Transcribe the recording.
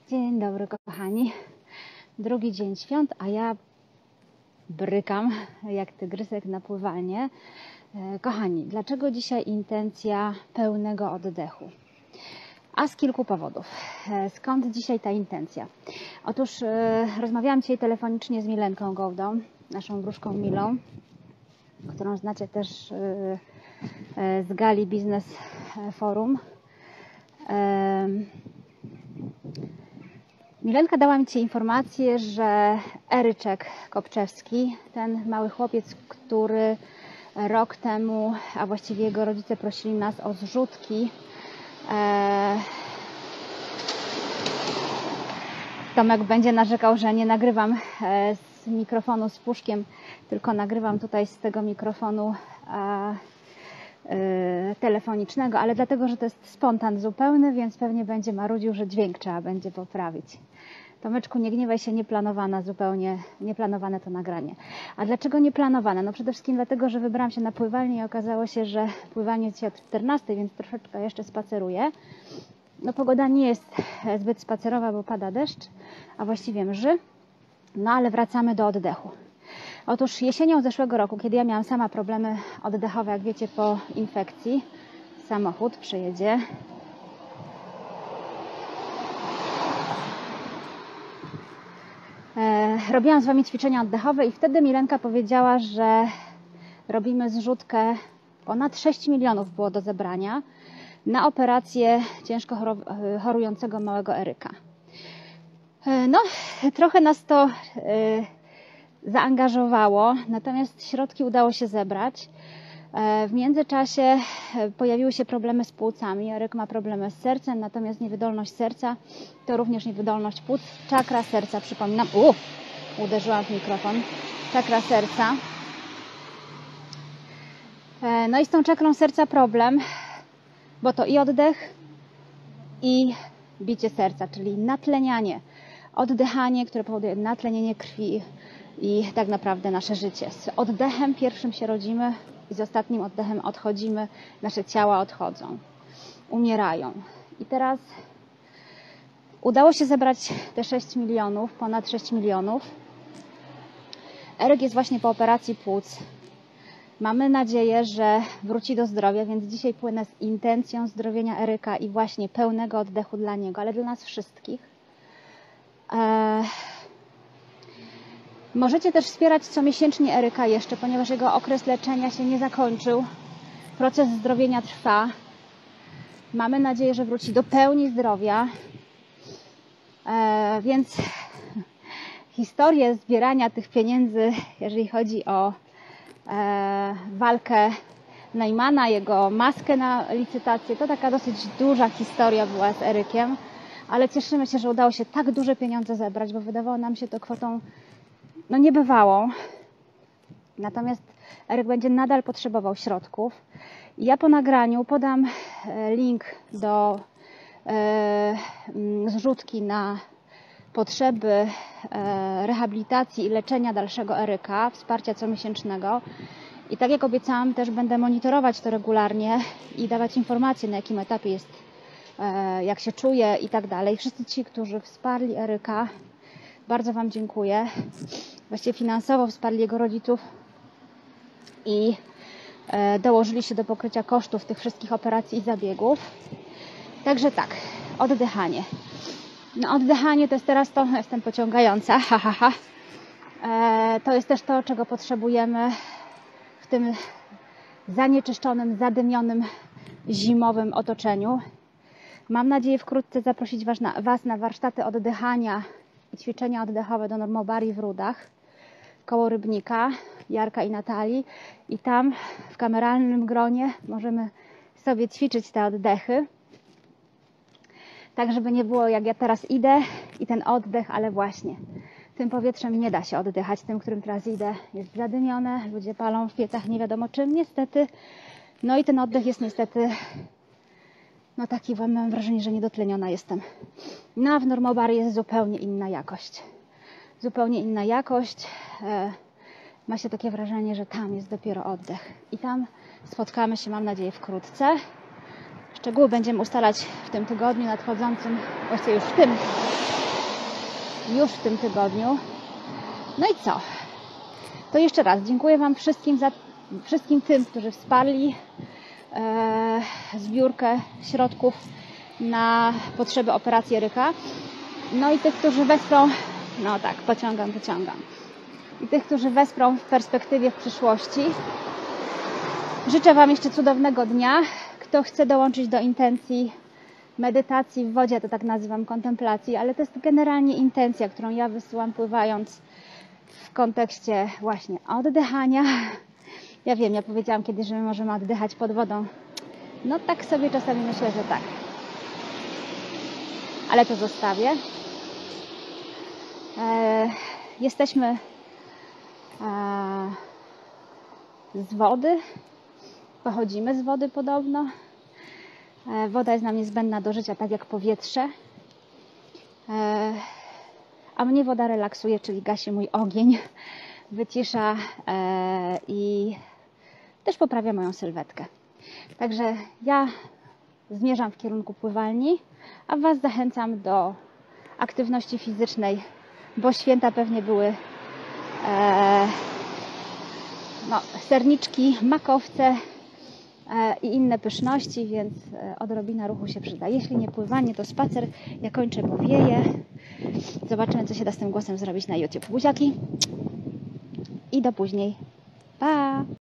Dzień dobry kochani. Drugi dzień świąt, a ja brykam jak tygrysek na pływanie. Kochani, dlaczego dzisiaj intencja pełnego oddechu? A z kilku powodów. Skąd dzisiaj ta intencja? Otóż rozmawiałam dzisiaj telefonicznie z Milenką Gołdą, naszą wróżką Milą, którą znacie też z Gali Biznes Forum. Milenka dała mi dzisiaj informację, że Eryczek Kopczewski, ten mały chłopiec, który rok temu, a właściwie jego rodzice prosili nas o zrzutki, Tomek będzie narzekał, że nie nagrywam z mikrofonu z puszkiem, tylko nagrywam tutaj z tego mikrofonu telefonicznego, ale dlatego, że to jest spontan zupełny, więc pewnie będzie marudził, że dźwięk trzeba będzie poprawić. Tomeczku, nie gniewaj się, nieplanowana zupełnie, nieplanowane to nagranie. A dlaczego nieplanowane? No przede wszystkim dlatego, że wybrałam się na pływanie i okazało się, że pływanie jest dzisiaj od 14, więc troszeczkę jeszcze spaceruję. No pogoda nie jest zbyt spacerowa, bo pada deszcz, a właściwie mrzy. No ale wracamy do oddechu. Otóż jesienią zeszłego roku, kiedy ja miałam sama problemy oddechowe, jak wiecie, po infekcji, samochód przyjedzie. Robiłam z Wami ćwiczenia oddechowe i wtedy Milenka powiedziała, że robimy zrzutkę, ponad 6 milionów było do zebrania na operację ciężko chorującego małego Eryka. No, trochę nas to zaangażowało, natomiast środki udało się zebrać. W międzyczasie pojawiły się problemy z płucami. Eryk ma problemy z sercem, natomiast niewydolność serca to również niewydolność płuc. Czakra serca, przypominam. Uderzyłam w mikrofon. Czakra serca. No i z tą czakrą serca problem, bo to i oddech, i bicie serca, czyli natlenianie. Oddychanie, które powoduje natlenienie krwi i tak naprawdę nasze życie. Z oddechem pierwszym się rodzimy i z ostatnim oddechem odchodzimy. Nasze ciała odchodzą, umierają. I teraz udało się zebrać te 6 milionów, ponad 6 milionów. Eryk jest właśnie po operacji płuc. Mamy nadzieję, że wróci do zdrowia, więc dzisiaj płynę z intencją zdrowienia Eryka i właśnie pełnego oddechu dla niego, ale dla nas wszystkich. Możecie też wspierać comiesięcznie Eryka jeszcze, ponieważ jego okres leczenia się nie zakończył. Proces zdrowienia trwa. Mamy nadzieję, że wróci do pełni zdrowia. Więc historię zbierania tych pieniędzy, jeżeli chodzi o walkę Najmana, jego maskę na licytację, to taka dosyć duża historia była z Erykiem, ale cieszymy się, że udało się tak duże pieniądze zebrać, bo wydawało nam się to kwotą niebywałą. Natomiast Eryk będzie nadal potrzebował środków. Ja po nagraniu podam link do zrzutki na potrzeby rehabilitacji i leczenia dalszego Eryka, wsparcia comiesięcznego. I tak jak obiecałam, też będę monitorować to regularnie i dawać informacje, na jakim etapie jest, jak się czuje i tak dalej. Wszyscy ci, którzy wsparli Eryka, bardzo Wam dziękuję. Właściwie finansowo wsparli jego rodziców i dołożyli się do pokrycia kosztów tych wszystkich operacji i zabiegów. Także tak, oddychanie. No oddychanie to jest teraz to, jestem pociągająca, to jest też to, czego potrzebujemy w tym zanieczyszczonym, zadymionym, zimowym otoczeniu. Mam nadzieję wkrótce zaprosić Was na warsztaty oddychania i ćwiczenia oddechowe do Normobari w Rudach, koło Rybnika, Jarka i Natalii. I tam w kameralnym gronie możemy sobie ćwiczyć te oddechy. Tak, żeby nie było jak ja teraz idę i ten oddech, ale właśnie tym powietrzem nie da się oddychać. Tym, którym teraz idę, jest zadymione, ludzie palą w piecach nie wiadomo czym, niestety. No i ten oddech jest niestety, no taki, mam wrażenie, że niedotleniona jestem. No a w Normobari jest zupełnie inna jakość. Zupełnie inna jakość. Ma się takie wrażenie, że tam jest dopiero oddech. I tam spotkamy się, mam nadzieję, wkrótce. Szczegóły będziemy ustalać w tym tygodniu nadchodzącym, właściwie już w tym już w tym tygodniu. No i co? To jeszcze raz dziękuję Wam wszystkim tym, którzy wsparli zbiórkę środków na potrzeby operacji Eryka. No i tych, którzy wesprą, no tak, pociągam. I tych, którzy wesprą w perspektywie w przyszłości. Życzę Wam jeszcze cudownego dnia. Kto chce dołączyć do intencji medytacji w wodzie, to tak nazywam kontemplacji, ale to jest generalnie intencja, którą ja wysyłam pływając w kontekście właśnie oddychania. Ja wiem, ja powiedziałam kiedyś, że my możemy oddychać pod wodą. No tak sobie czasami myślę, że tak. Ale to zostawię. Jesteśmy z wody. Pochodzimy z wody podobno. Woda jest nam niezbędna do życia, tak jak powietrze. A mnie woda relaksuje, czyli gasi mój ogień, wycisza i też poprawia moją sylwetkę. Także ja zmierzam w kierunku pływalni, a Was zachęcam do aktywności fizycznej, bo święta pewnie były serniczki, makowce i inne pyszności, więc odrobina ruchu się przyda. Jeśli nie pływanie, to spacer. Ja kończę, bo wieje. Zobaczymy, co się da z tym głosem zrobić na YouTube. Buziaki i do później. Pa!